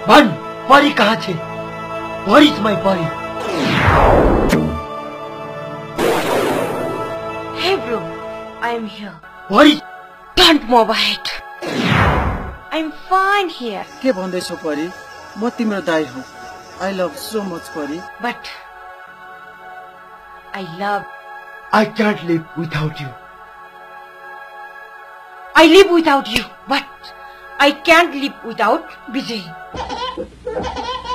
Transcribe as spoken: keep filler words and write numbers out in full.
भन परी कहाँ छे? Where is my pari? Hey bro, I am here. Where is? Don't move ahead. I'm fine here. के भन्दैछौ परी? म तिम्रो दाइ हुँ. I love so much परी. But I love. I can't live without you. I live without you, but I can't live without Vijay.